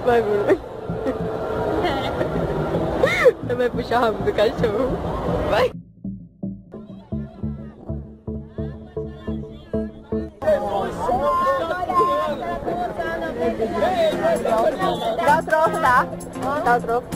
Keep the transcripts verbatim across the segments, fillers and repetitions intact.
Vai, Bruno. Você vai puxar o rabo do cachorro. Vai. Dá o troco, dá. Dá o troco.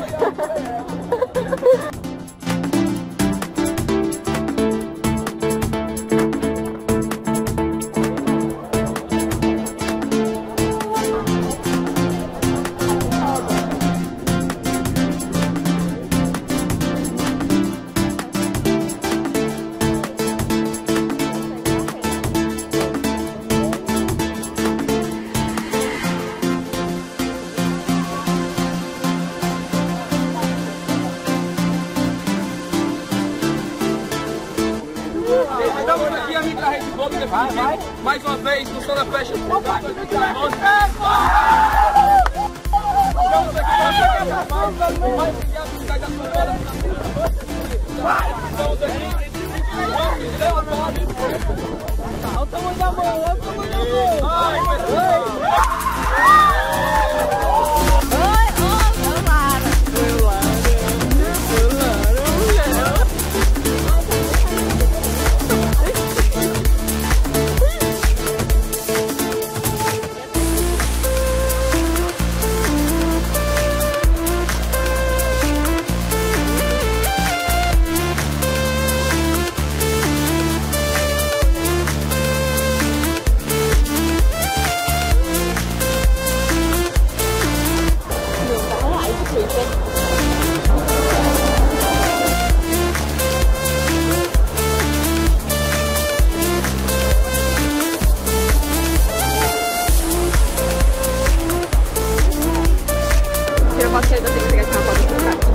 Estamos aqui, amigo da Rede Globo, vai, vai. Mais uma vez, no Som da Festa. Estamos aqui para mais um da sua hora. Estamos aqui. Olha o tamanho da mão, olha o tamanho da mão. Ai, pessoal. Tira uma foto que eu tenho que pegar uma foto do cara.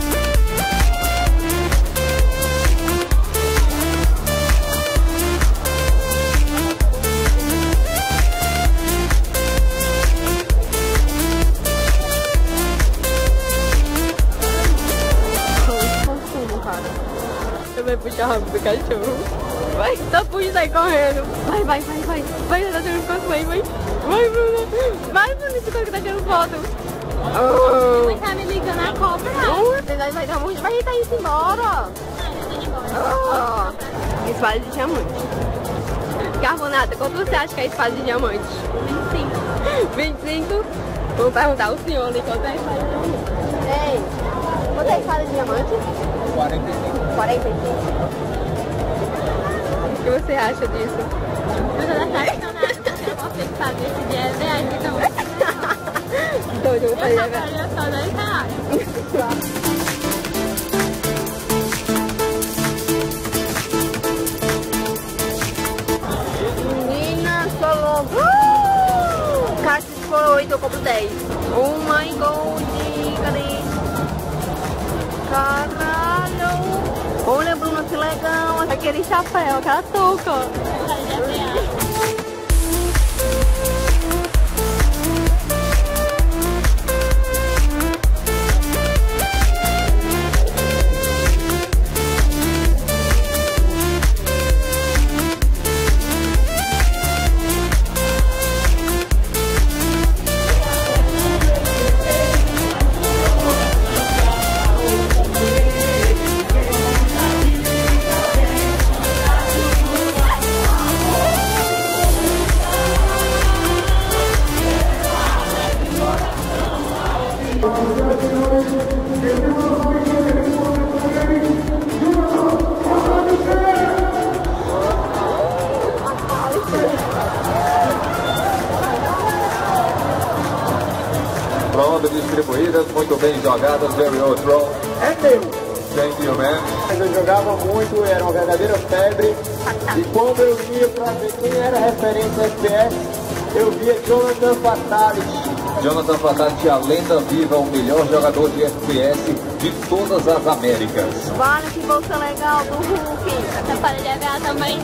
Você vai puxar o rabo do cachorro. Vai, só puxa e sai correndo. Vai, vai, vai, vai. Vai, tá tirando foto, vai, vai. Vai, Bruno. Vai, Bruno, esse cara que tá tirando foto. Oh. Vai estar me ligando a cobra. Vai, vai dar muito. Vai, tá indo embora. Oh. Espada de diamante. Carbonata, quanto você acha que é a espada de diamante? vinte e cinco. vinte e cinco? Vamos perguntar ao senhor ali quanto é a espada de diamante. Ei, quanto é a espada de diamante? quarenta e cinco. quarenta e cinco. O que você acha disso? Eu já não acho nada, porque eu vou ter que fazer esse dia é reais, então. Então eu vou fazer Eu agora. faria só dois reais. Menina, sou louco. Uh! Caixa se for oito, eu compro dez. Oh my god, cadê? Caralho! Olha, Bruna, que legal! Aquele chapéu, aquela touca. Eu faria dez reais. Pronto, distribuídas, muito bem jogadas, very well thrown. É meu. Thank you, man. Mas eu jogava muito, era uma verdadeira febre. E quando eu ia pra ver quem era referência F P S, eu via Jonathan Fatality. Jonathan Fatality, a lenda viva, o melhor jogador de F P S de todas as Américas. Vale, que bolsa legal do Hulk. Você pode levar também.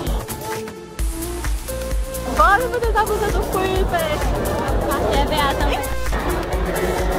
Bora fazer a bolsa do Creeper. Pode levar também.